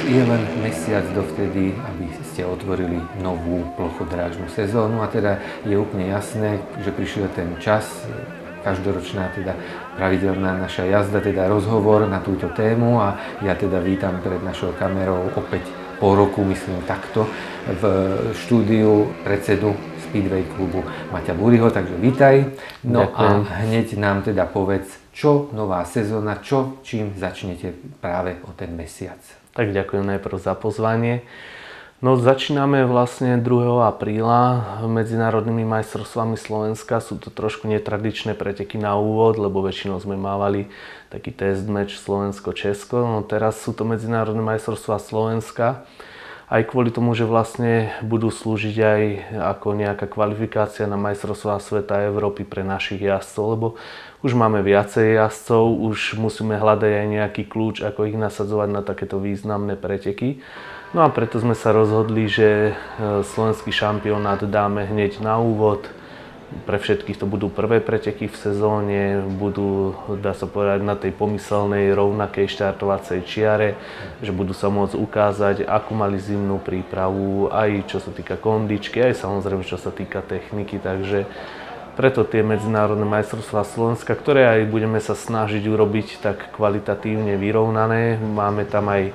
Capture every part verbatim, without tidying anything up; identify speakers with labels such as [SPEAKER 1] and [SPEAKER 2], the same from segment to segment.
[SPEAKER 1] je len mesiac dovtedy, aby ste otvorili novú plochodrážnu sezónu a teda je úplne jasné, že prišiel ten čas, každoročná teda pravidelná naša jazda, teda rozhovor na túto tému a ja teda vítam pred našou kamerou opäť po roku, myslím takto, v štúdiu predsedu Speedway klubu Maťa Búriho, takže vítaj. No Ďakujem. A hneď nám teda povedz, čo nová sezóna, čo, čím začnete práve o ten mesiac.
[SPEAKER 2] Tak ďakujem najprv za pozvanie. No začíname vlastne druhého apríla medzinárodnými majstrovstvami Slovenska. Sú to trošku netradičné preteky na úvod, lebo väčšinou sme mávali taký test match Slovensko-Česko. No teraz sú to medzinárodné majstrovstvá Slovenska. Aj kvôli tomu, že vlastne budú slúžiť aj ako nejaká kvalifikácia na majstrovstvá sveta a Európy pre našich jazdcov, lebo už máme viacej jazdcov, už musíme hľadať aj nejaký kľúč, ako ich nasadzovať na takéto významné preteky. No a preto sme sa rozhodli, že slovenský šampionát dáme hneď na úvod. Pre všetkých to budú prvé preteky v sezóne, budú, dá sa povedať, na tej pomyselnej rovnakej štartovacej čiare, že budú sa môcť ukázať, akú mali zimnú prípravu, aj čo sa týka kondičky, aj samozrejme čo sa týka techniky, takže preto tie medzinárodné majstrovstvá Slovenska, ktoré aj budeme sa snažiť urobiť tak kvalitatívne vyrovnané, máme tam aj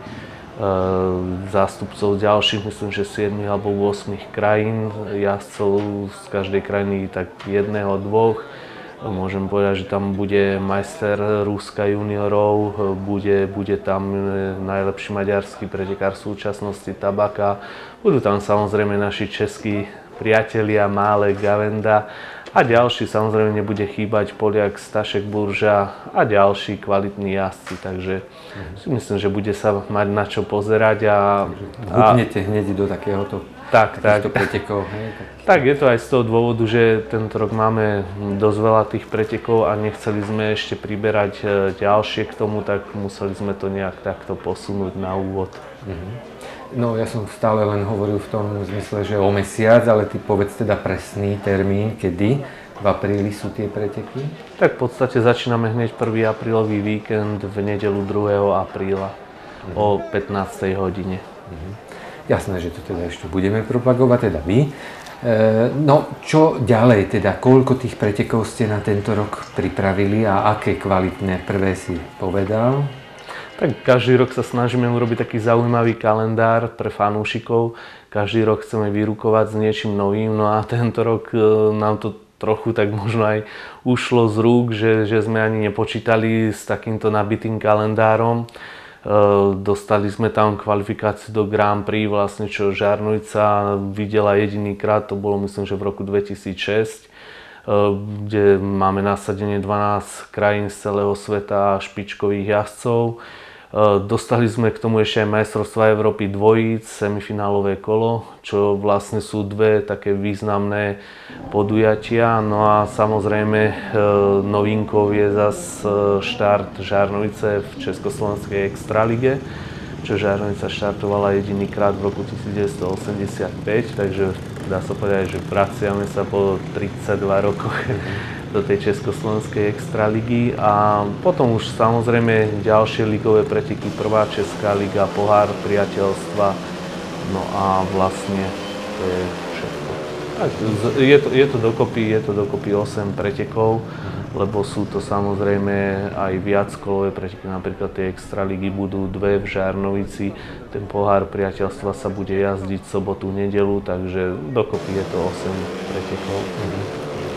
[SPEAKER 2] zástupcov ďalších, myslím, že siedmich alebo ôsmich krajín, jazdcov z každej krajiny tak jedného, dvoch. Môžem povedať, že tam bude majster Ruska juniorov, bude, bude tam najlepší maďarský pretekár v súčasnosti Tabaka, budú tam samozrejme naši českí priatelia Málek, Gavenda a ďalší, samozrejme nebude chýbať Poliak, Stašek, Burža a ďalší kvalitní jazdci, takže si myslím, že bude sa mať na čo pozerať a...
[SPEAKER 1] Hupnete hneď do takéhoto
[SPEAKER 2] tak, tak.
[SPEAKER 1] pretekov. Hej, tak.
[SPEAKER 2] tak je to aj z toho dôvodu, že tento rok máme dosť veľa tých pretekov a nechceli sme ešte priberať ďalšie k tomu, tak museli sme to nejak takto posunúť na úvod.
[SPEAKER 1] Mhm. No ja som stále len hovoril v tom zmysle, že o mesiac, ale ty povedz teda presný termín, kedy v apríli sú tie preteky?
[SPEAKER 2] Tak v podstate začíname hneď prvý aprílový víkend v nedeľu druhého apríla mhm. o pätnástej hodine.
[SPEAKER 1] Mhm. Jasné, že to teda ešte budeme propagovať, teda my. E, no čo ďalej, teda koľko tých pretekov ste na tento rok pripravili a aké kvalitné prvé si povedal?
[SPEAKER 2] Tak každý rok sa snažíme urobiť taký zaujímavý kalendár pre fanúšikov. Každý rok chceme vyrukovať s niečím novým, no a tento rok nám to trochu tak možno aj ušlo z rúk, že, že sme ani nepočítali s takýmto nabitým kalendárom. Dostali sme tam kvalifikáciu do Grand Prix, vlastne čo Žarnovica videla jedinýkrát, to bolo myslím, že v roku dvetisícšesť. Kde máme nasadenie dvanásť krajín z celého sveta a špičkových jazdcov. Dostali sme k tomu ešte aj majstrovstvá Európy dvojíc, semifinálové kolo, čo vlastne sú dve také významné podujatia. No a samozrejme novinkou je zas štart Žarnovice v Československej extralige, čo Žarnovica štartovala jedinýkrát v roku devätnásťstoosemdesiatpäť, takže dá sa povedať, že vraciame sa po tridsaťdva rokoch do tej Československej extraligy a potom už samozrejme ďalšie ligové preteky, prvá Česká liga, pohár priateľstva, no a vlastne to je všetko. Tak, je, to, je to dokopy, je to dokopy osem pretekov, lebo sú to samozrejme aj viackolové preteky, napríklad tie extraligy budú dve v Žarnovici, ten pohár priateľstva sa bude jazdiť sobotu, nedeľu, takže dokopy je to osem pretekov.
[SPEAKER 1] Mhm.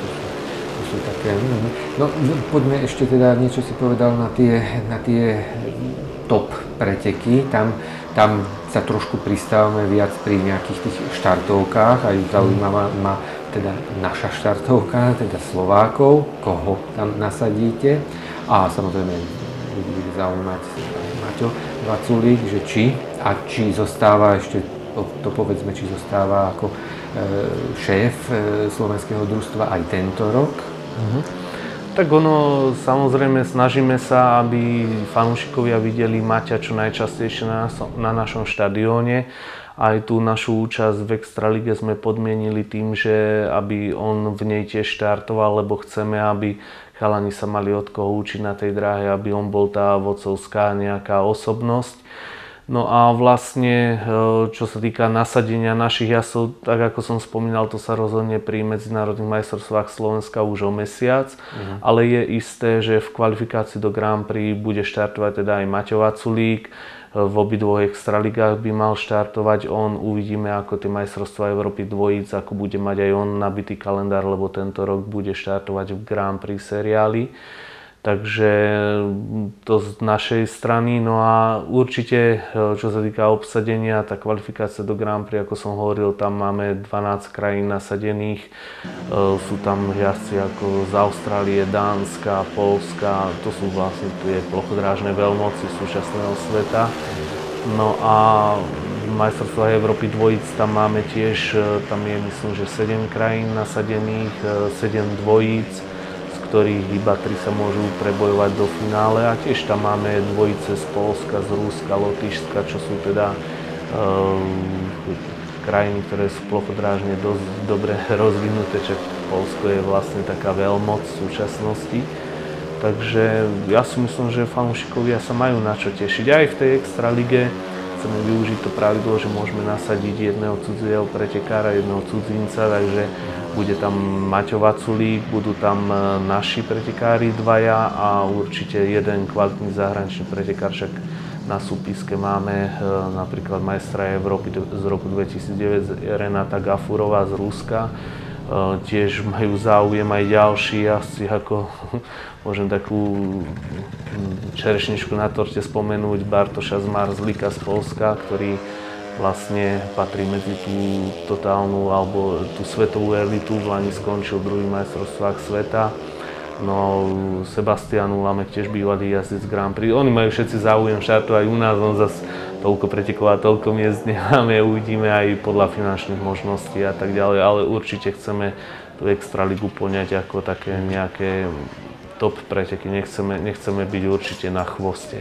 [SPEAKER 1] Také, no, no poďme ešte teda, niečo si povedal na tie, na tie top preteky, tam, tam sa trošku pristávame viac pri nejakých tých štartovkách, aj zaujímavá ma teda naša štartovka, teda Slovákov, koho tam nasadíte a samozrejme bude zaujímať Maťo Vaculík, že či a či zostáva ešte, to povedzme, či zostáva ako šéf slovenského družstva aj tento rok.
[SPEAKER 2] Mhm. Tak ono, samozrejme, snažíme sa, aby fanúšikovia videli Maťa čo najčastejšie na, na našom štadióne. Aj tú našu účasť v extralige sme podmienili tým, že aby on v nej tiež štartoval, lebo chceme, aby chalani sa mali od koho učiť na tej dráhe, aby on bol tá vodcovská nejaká osobnosť. No a vlastne, čo sa týka nasadenia našich jazdcov, tak ako som spomínal, to sa rozhodne pri medzinárodných majstrovstvách Slovenska už o mesiac, mhm. ale je isté, že v kvalifikácii do Grand Prix bude štartovať teda aj Maťo Vaculík. V obidvoch extraligách by mal štartovať on. Uvidíme, ako tie majstrovstvá Európy dvojíc, ako bude mať aj on nabitý kalendár, lebo tento rok bude štartovať v Grand Prix seriáli. Takže to z našej strany. No a určite, čo sa týka obsadenia, tá kvalifikácia do Grand Prix, ako som hovoril, tam máme dvanásť krajín nasadených. Sú tam jazdci ako z Austrálie, Dánska, Poľska. To sú vlastne tie plochodrážne veľmoci súčasného sveta. No a majstrovstvá Európy dvojíc tam máme tiež, tam je myslím, že sedem krajín nasadených, sedem dvojíc, ktorých iba tri sa môžu prebojovať do finále, a tiež tam máme dvojice z Poľska, z Ruska, Lotyšska, čo sú teda e, krajiny, ktoré sú plochodrážne dosť dobre rozvinuté, čak Poľsko je vlastne taká veľmoc v súčasnosti. Takže ja si myslím, že fanúšikovia sa majú na čo tešiť. Aj v tej extralige chceme využiť to pravidlo, že môžeme nasadiť jedného cudzieho pretekára, jedného cudzinca, takže bude tam Maťo Vaculík, budú tam naši pretekári dvaja a určite jeden kvalitný zahraničný pretekár, však na súpiske máme napríklad majstra Európy z roku dvetisícdeväť Renata Gafurová z Ruska. Tiež majú záujem aj ďalší jazdci, ako môžem takú čerešničku na torte spomenúť Bartosza Zmarzlíka z Poľska, ktorý vlastne patrí medzi tú totálnu alebo tú svetovú elitu. V Lani skončil druhý v majstrovstvách sveta. No Sebastian Ulamek, tiež bývalý jazdec Grand Prix. Oni majú všetci záujem štartovať u nás, on zase toľko pretekov a toľko miest nemáme, uvidíme aj podľa finančných možností a tak ďalej, ale určite chceme tú extraligu poňať ako také nejaké top preteky, nechceme, nechceme byť určite na chvoste.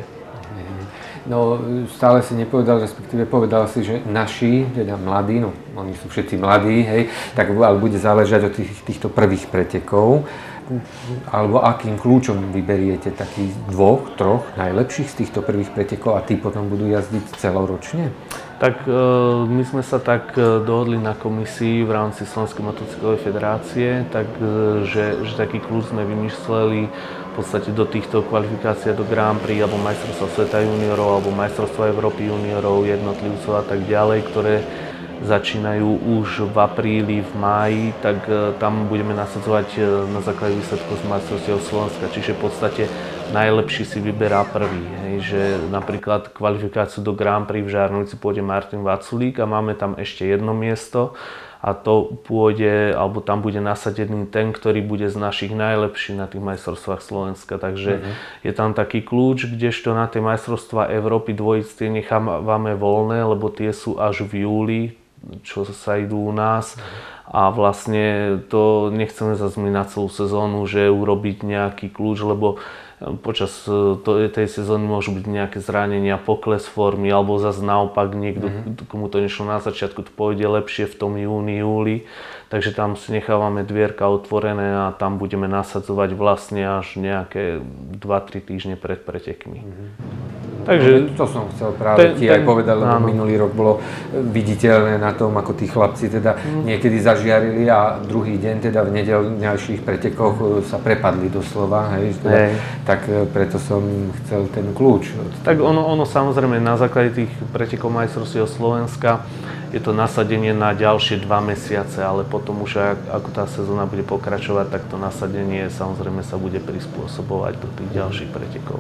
[SPEAKER 1] No stále si nepovedal, respektíve povedal si, že naši, teda mladí, no oni sú všetci mladí, hej, tak ale bude záležať od tých, týchto prvých pretekov. Alebo akým kľúčom vyberiete takých dvoch, troch najlepších z týchto prvých pretekov a tí potom budú jazdiť celoročne?
[SPEAKER 2] Tak my sme sa tak dohodli na komisii v rámci Slovenskej motocyklovej federácie, tak, že, že taký kľúč sme vymysleli v podstate do týchto kvalifikácií do Grand Prix alebo majstrovstva sveta juniorov alebo majstrovstva Európy juniorov, jednotlivcov a tak ďalej, ktoré začínajú už v apríli, v máji, tak tam budeme nasadzovať na základe výsledkov z majstrovstiev Slovenska, čiže v podstate najlepší si vyberá prvý. Hej, že napríklad kvalifikáciu do Grand Prix v Žarnovici pôjde Martin Vaculík a máme tam ešte jedno miesto a to pôjde, alebo tam bude nasadený ten, ktorý bude z našich najlepších na tých majstrovstvách Slovenska. Takže uh-huh. je tam taký kľúč, kdežto na tie majstrovstvá Európy dvojic tie nechávame voľné, lebo tie sú až v júli, čo sa idú u nás. A vlastne to nechceme zase my na celú sezónu, že urobiť nejaký kľúč, lebo počas tej sezóny môžu byť nejaké zranenia, pokles formy, alebo zase naopak niekto, mm-hmm. komu to nešlo na začiatku, to pôjde lepšie v tom júni, júli. Takže tam si nechávame dvierka otvorené a tam budeme nasadzovať vlastne až nejaké dva tri týždne pred pretekmi. Mm-hmm.
[SPEAKER 1] Takže to som chcel práve ten, ti aj ten, povedať, lebo áno. Minulý rok bolo viditeľné na tom, ako tí chlapci teda mm. niekedy zažiarili a druhý deň teda v nedeľnejších pretekoch sa prepadli doslova, hej, teda, hej. Tak preto som chcel ten kľúč.
[SPEAKER 2] Tak ono, ono samozrejme na základe tých pretekov majstrovstiev Slovenska je to nasadenie na ďalšie dva mesiace, ale potom už ako tá sezóna bude pokračovať, tak to nasadenie samozrejme sa bude prispôsobovať do tých ďalších pretekov.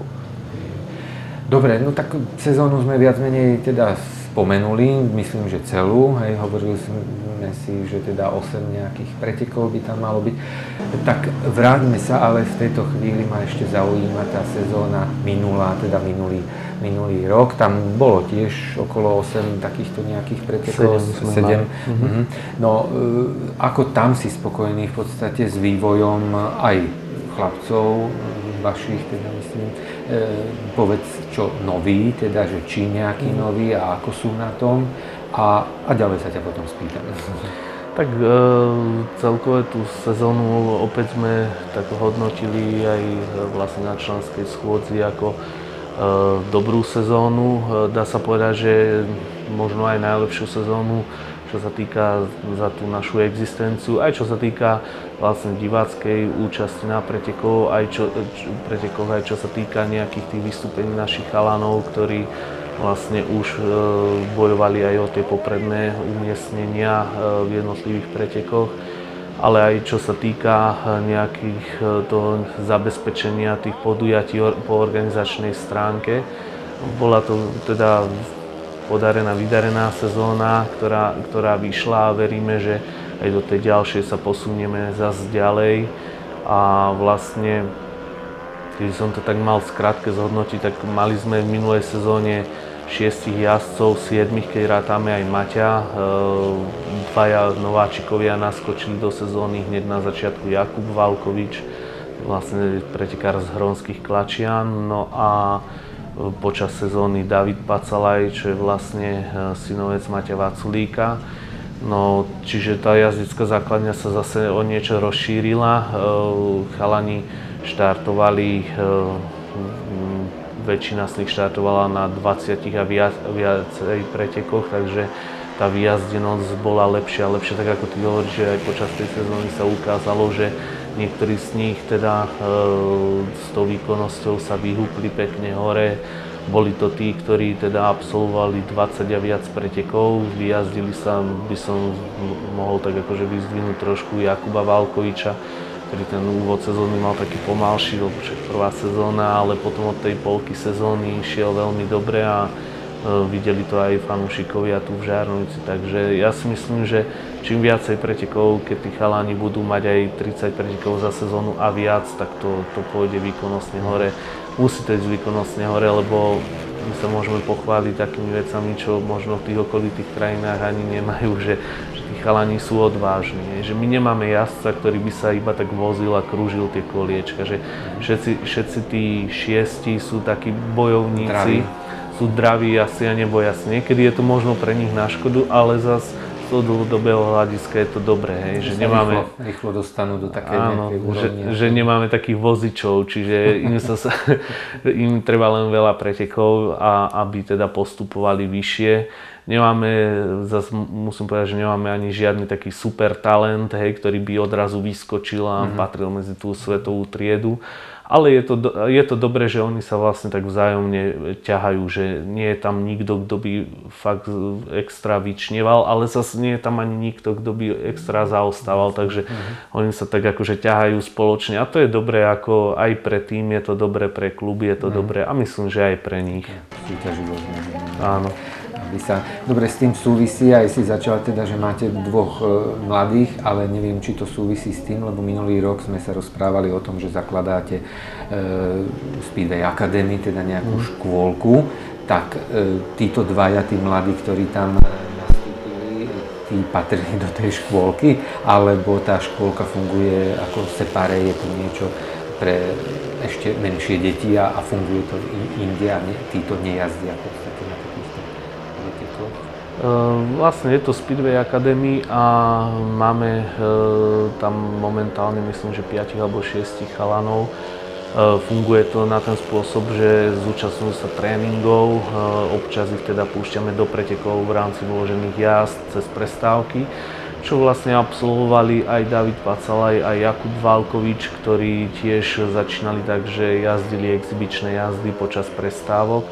[SPEAKER 1] Dobre, no tak sezónu sme viac menej teda spomenuli, myslím, že celú, hej, hovorili sme si, že teda osem nejakých pretekov by tam malo byť. Tak vráťme sa, ale v tejto chvíli ma ešte zaujíma tá sezóna minulá, teda minulý, minulý rok. Tam bolo tiež okolo osem takýchto nejakých pretekov, sedem. Mhm. No, ako tam si spokojný v podstate s vývojom aj chlapcov vašich, teda myslím, e, povedz čo nový, teda že či nejaký mm. nový a ako sú na tom a, a ďalej sa ťa potom spýtam.
[SPEAKER 2] Tak e, celkové tú sezónu opäť sme tak hodnotili aj vlastne na členskej schôdzi ako dobrú sezónu. Dá sa povedať, že možno aj najlepšiu sezónu, čo sa týka za tú našu existenciu, aj čo sa týka vlastne diváckej účasti na pretekov, aj čo, čo, pretekoch, aj čo sa týka nejakých tých vystúpení našich chalanov, ktorí vlastne už e, bojovali aj o tie popredné umiestnenia e, v jednotlivých pretekoch, ale aj čo sa týka nejakých e, toho zabezpečenia tých podujatí po organizačnej stránke. Bola to teda podarená, vydarená sezóna, ktorá, ktorá vyšla a veríme, že aj do tej ďalšej sa posunieme zase ďalej. A vlastne, keď som to tak mal skrátke zhodnotiť, tak mali sme v minulej sezóne šiestich jazdcov, siedmich, keď rátame aj Maťa. Dvaja nováčikovia naskočili do sezóny hneď na začiatku, Jakub Valkovič, vlastne pretekár z Hronských Klačian. No a počas sezóny David Pacalaj, čo je vlastne synovec Maťa Vaculíka. No, čiže tá jazdecká základňa sa zase o niečo rozšírila. Chalani štartovali, väčšina z nich štartovala na dvadsiatich a viac, viacej pretekoch, takže tá vyjazdenosť bola lepšia a lepšia, tak ako ty hovoríš, že aj počas tej sezóny sa ukázalo, že niektorí z nich teda e, s tou výkonnosťou sa vyhúpli pekne hore. Boli to tí, ktorí teda absolvovali dvadsať a viac pretekov. Vyjazdili sa, by som mohol tak akože vyzdvihnúť trošku Jakuba Valkoviča, ktorý ten úvod sezóny mal taký pomalší, lebo však prvá sezóna, ale potom od tej polky sezóny išiel veľmi dobre a videli to aj fanúšikovia tu v Žarnovici, takže ja si myslím, že čím viacej pretekov, keď tí chalani budú mať aj tridsať pretekov za sezónu a viac, tak to, to pôjde výkonnostne hore. Musí to ísť výkonnostne hore, lebo my sa môžeme pochváliť takými vecami, čo možno v tých okolitých krajinách ani nemajú, že, že tí chalani sú odvážni, že my nemáme jazdca, ktorý by sa iba tak vozil a krúžil tie koliečka, že všetci, všetci tí šiesti sú takí bojovníci. Draví. Sú draví asi a neboja sa. Niekedy je to možno pre nich na škodu, ale zase z toho dlhodobého hľadiska je to dobré, hej, že nemáme...
[SPEAKER 1] Rýchlo, rýchlo dostanú do takej
[SPEAKER 2] áno,
[SPEAKER 1] nejakej úrovne.
[SPEAKER 2] Že, že nemáme takých vozičov, čiže im, sa, im treba len veľa pretekov, a, aby teda postupovali vyššie. Nemáme, zase musím povedať, že nemáme ani žiadny taký super talent, hej, ktorý by odrazu vyskočil a mm-hmm. patril medzi tú svetovú triedu. Ale je to, je to dobré, že oni sa vlastne tak vzájomne ťahajú, že nie je tam nikto, kto by fakt extra vyčneval, ale zase nie je tam ani nikto, kto by extra zaostával, takže mm-hmm. oni sa tak akože ťahajú spoločne a to je dobré, ako aj pre tým, je to dobré pre klub, je to mm. dobré a myslím, že aj pre nich.
[SPEAKER 1] Súťaživosť.
[SPEAKER 2] Áno.
[SPEAKER 1] Aby sa, dobre, s tým súvisí, aj si začal teda, že máte dvoch e, mladých, ale neviem, či to súvisí s tým, lebo minulý rok sme sa rozprávali o tom, že zakladáte e, Speedway Academy, teda nejakú mm. škôlku, tak e, títo dvaja, tí mladí, ktorí tam nastúpili, tí patrili do tej škôlky, alebo tá škôlka funguje ako separé, je to niečo pre ešte menšie deti a, a funguje to inde a ne, títo nejazdia v podstate na takýchto pretekoch?
[SPEAKER 2] Vlastne je to Speedway Academy a máme tam momentálne myslím, že päť alebo šesť chalanov. Funguje to na ten spôsob, že zúčastňujú sa tréningov, občas ich teda púšťame do pretekov v rámci vložených jazd cez prestávky, čo vlastne absolvovali aj David Pacalaj, aj Jakub Valkovič, ktorí tiež začínali tak, že jazdili exibičné jazdy počas prestávok.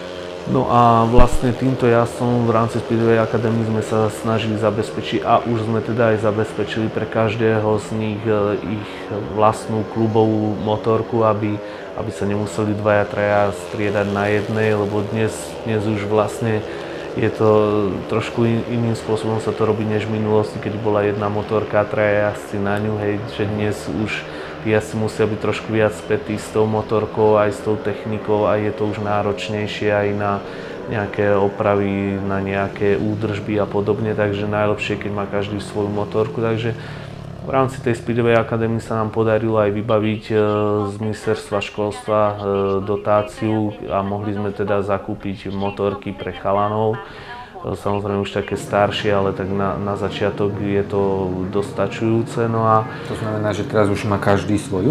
[SPEAKER 2] No a vlastne týmto jazdcom v rámci Speedway Academy sme sa snažili zabezpečiť a už sme teda aj zabezpečili pre každého z nich ich vlastnú klubovú motorku, aby, aby sa nemuseli dvaja, traja striedať na jednej, lebo dnes, dnes už vlastne je to trošku iným spôsobom sa to robí než v minulosti, keď bola jedna motorka a traja jazdci na ňu, hej, že dnes už tí jazdci musia byť trošku viac spätí s tou motorkou aj s tou technikou a je to už náročnejšie aj na nejaké opravy, na nejaké údržby a podobne, takže najlepšie, keď má každý svoju motorku, takže v rámci tej Speedway Academy sa nám podarilo aj vybaviť z ministerstva školstva dotáciu a mohli sme teda zakúpiť motorky pre chalanov. Samozrejme už také staršie, ale tak na, na začiatok je to dostačujúce. No a
[SPEAKER 1] to znamená, že teraz už má každý svoju?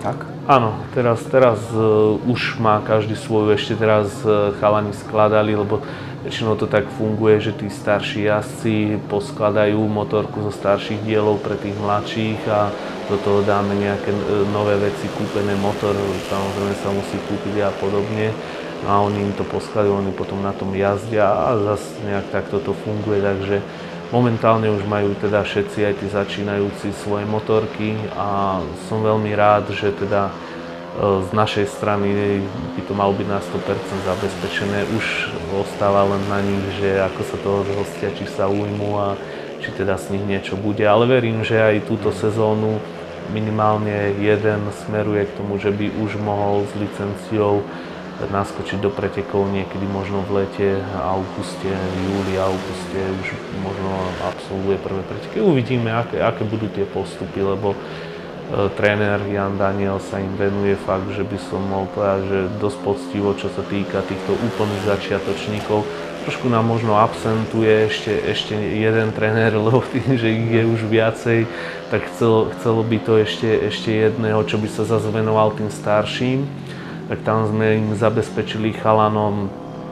[SPEAKER 1] tak?
[SPEAKER 2] Áno, teraz, teraz uh, už má každý svoju, ešte teraz uh, chalani skladali, lebo väčšinou to tak funguje, že tí starší jazdci poskladajú motorku zo starších dielov pre tých mladších a do toho dáme nejaké uh, nové veci, kúpené motor, samozrejme sa musí kúpiť a podobne. A oni im to poskladajú, oni potom na tom jazdia a zase nejak takto to funguje, takže momentálne už majú teda všetci, aj tí začínajúci, svoje motorky a som veľmi rád, že teda z našej strany by to malo byť na sto percent zabezpečené. Už ostáva len na nich, že ako sa toho zhostia, či sa ujmú a či teda z nich niečo bude. Ale verím, že aj túto sezónu minimálne jeden smeruje k tomu, že by už mohol s licenciou naskočiť do pretekov niekedy možno v lete, auguste, júli, auguste už možno absolvuje prvé preteky. Uvidíme, aké, aké budú tie postupy, lebo e, tréner Jan Daniel sa im venuje fakt, že by som mohol povedať, že dosť poctivo, čo sa týka týchto úplných začiatočníkov. Trošku nám možno absentuje ešte, ešte jeden tréner, lebo tým, že ich je už viacej, tak chcelo, chcelo by to ešte, ešte jedného, čo by sa zase venoval tým starším. Tak tam sme im zabezpečili chalanom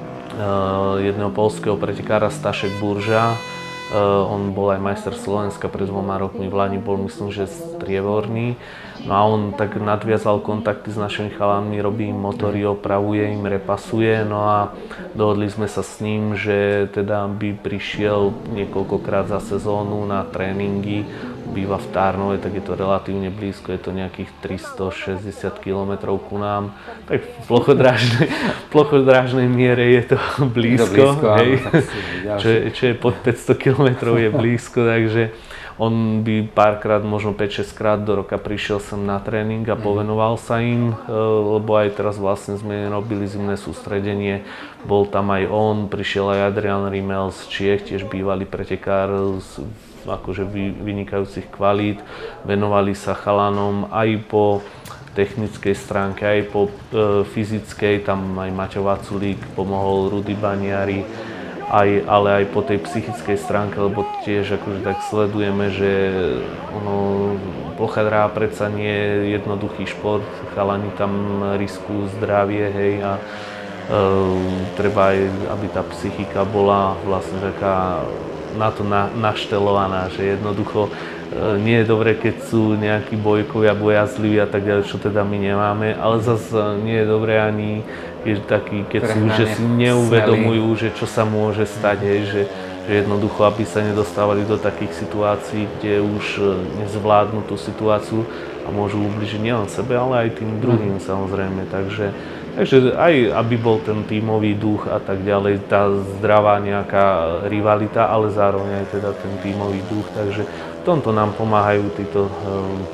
[SPEAKER 2] uh, jedného poľského pretekára Stašek Burža. Uh, on bol aj majster Slovenska pred dvoma rokmi, v Lani bol myslím, že strieborný. No a on tak nadviazal kontakty s našimi chalanmi, robí im motory, opravuje im, repasuje. No a dohodli sme sa s ním, že teda by prišiel niekoľkokrát za sezónu na tréningy. Býva v Tárnove, tak je to relatívne blízko, je to nejakých tristošesťdesiat kilometrov ku nám. Tak v plochodrážnej, plochodrážnej miere je to blízko,
[SPEAKER 1] je to blízko
[SPEAKER 2] hej.
[SPEAKER 1] Áno,
[SPEAKER 2] čo, čo je pod päťsto kilometrov je blízko, takže on by párkrát, možno päť šesť krát do roka prišiel sem na tréning a povenoval sa im, lebo aj teraz vlastne sme robili zimné sústredenie, bol tam aj on, prišiel aj Adrian Rimel z Čiech, tiež bývalý pretekár z akože vynikajúcich kvalít, venovali sa chalanom aj po technickej stránke, aj po e, fyzickej, tam aj Maťo Vaculík pomohol, Rudy Baniari, aj, ale aj po tej psychickej stránke, lebo tiež akože tak sledujeme, že ono, plochá dráha predsa nie je jednoduchý šport, chalani tam riskujú zdravie, hej, a e, treba aj, aby tá psychika bola vlastne taká na to na, naštelovaná, že jednoducho e, nie je dobré, keď sú nejakí bojkovia, bojazliví a tak ďalej, čo teda my nemáme, ale zase nie je dobré ani keď, taký, keď sú, že si neuvedomujú, že čo sa môže stať, hej, že, že jednoducho, aby sa nedostávali do takých situácií, kde už nezvládnu tú situáciu a môžu ubližiť nielen sebe, ale aj tým druhým samozrejme, takže Takže aj aby bol ten tímový duch a tak ďalej, tá zdravá nejaká rivalita, ale zároveň aj teda ten tímový duch. Takže v tomto nám pomáhajú títo um,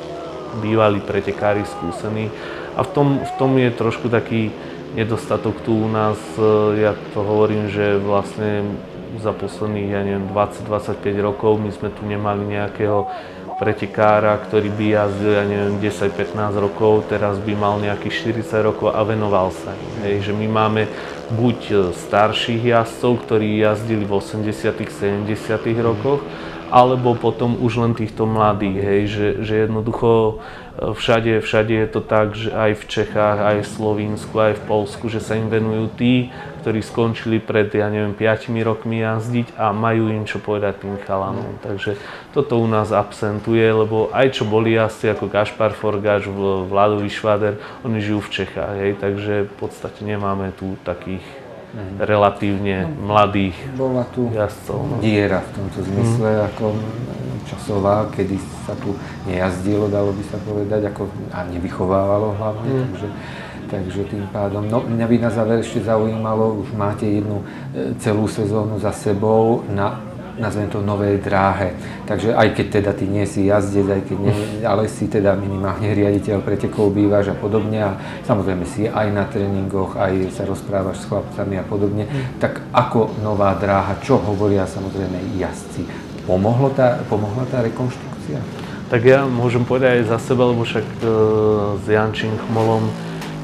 [SPEAKER 2] bývalí pretekári skúsení. A v tom, v tom je trošku taký nedostatok tu u nás. Ja to hovorím, že vlastne za posledných, ja neviem, dvadsať dvadsaťpäť rokov my sme tu nemali nejakého pretekára, ktorý by jazdil, ja neviem, desať pätnásť rokov, teraz by mal nejakých štyridsať rokov a venoval sa im. Hej, že my máme buď starších jazdcov, ktorí jazdili v osemdesiatych sedemdesiatych rokoch, alebo potom už len týchto mladých, hej, že, že jednoducho všade, všade je to tak, že aj v Čechách, aj v Slovinsku, aj v Poľsku, že sa im venujú tí, ktorí skončili pred, ja neviem, piatimi rokmi jazdiť a majú im čo povedať tým chalanom. Takže toto u nás absentuje, lebo aj čo boli jazdci ako Gašpar Forgáč, Vlado Vyšváder, oni žijú v Čechách, hej, takže v podstate nemáme tu takých Mm. relatívne no, mladých
[SPEAKER 1] bola tu
[SPEAKER 2] jazdcov. No.
[SPEAKER 1] Diera v tomto zmysle, mm. ako časová, kedy sa tu nejazdilo, dalo by sa povedať, ako, a nevychovávalo hlavne, mm. takže, takže tým pádom. No, mňa by na záver ešte zaujímalo, už máte jednu celú sezónu za sebou na, nazvem to, novej dráhe. Takže aj keď teda ty nie si jazdec, aj keď nie, ale si teda minimálne riaditeľ pretekov bývaš a podobne a samozrejme si aj na tréningoch, aj sa rozprávaš s chlapcami a podobne, mm. tak ako nová dráha, čo hovoria samozrejme jazdci? Pomohlo tá, pomohla tá rekonštrukcia?
[SPEAKER 2] Tak ja môžem povedať aj za seba, lebo však e, s Jančím Chmolom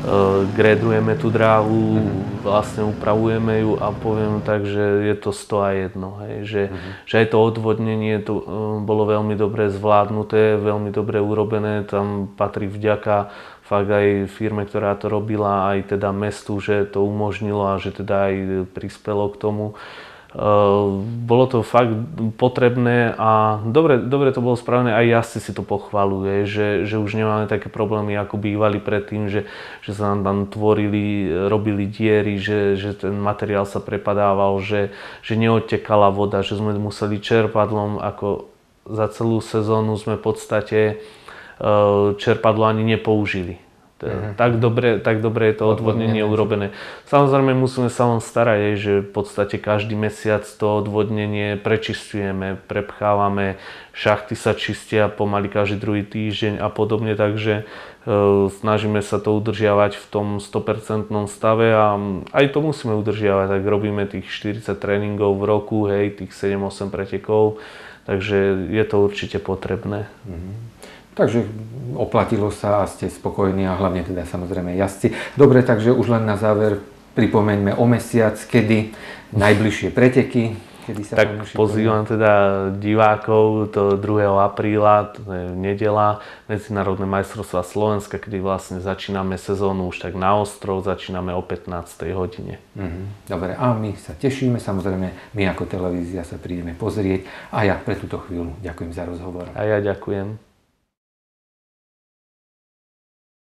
[SPEAKER 2] grédujeme tú dráhu, mm-hmm. vlastne upravujeme ju a poviem tak, že je to sto a jedno, hej, že, mm-hmm. že aj to odvodnenie to bolo veľmi dobre zvládnuté, veľmi dobre urobené, tam patrí vďaka fakt aj firme, ktorá to robila, aj teda mestu, že to umožnilo a že teda aj prispelo k tomu. Bolo to fakt potrebné a dobre, dobre to bolo spravené, aj jazdci si to pochvaľuje, že, že už nemáme také problémy, ako bývali predtým, že, že sa nám tam tvorili, robili diery, že, že ten materiál sa prepadával, že, že neodtekala voda, že sme museli čerpadlom, ako za celú sezónu sme v podstate čerpadlo ani nepoužili. Mm-hmm. Tak dobre, tak dobre je to odvodnenie urobené. Samozrejme musíme sa len starať, že v podstate každý mesiac to odvodnenie prečistujeme, prepchávame, šachty sa čistia pomaly každý druhý týždeň a podobne, takže e, snažíme sa to udržiavať v tom sto percent stave a aj to musíme udržiavať, tak robíme tých štyridsať tréningov v roku, hej, tých sedem osem pretekov, takže je to určite potrebné.
[SPEAKER 1] Mm-hmm. Takže oplatilo sa a ste spokojní a hlavne teda samozrejme jazdci. Dobre, takže už len na záver pripomeňme o mesiac, kedy najbližšie preteky. Kedy sa
[SPEAKER 2] tak pozývam teda divákov do druhého apríla, to je nedeľa, Medzinárodné majstrovstvá Slovenska, kedy vlastne začíname sezónu už tak na ostro, začíname o pätnástej hodine.
[SPEAKER 1] Mhm. Dobre, a my sa tešíme, samozrejme my ako televízia sa prídeme pozrieť a ja pre túto chvíľu ďakujem za rozhovor.
[SPEAKER 2] A ja ďakujem.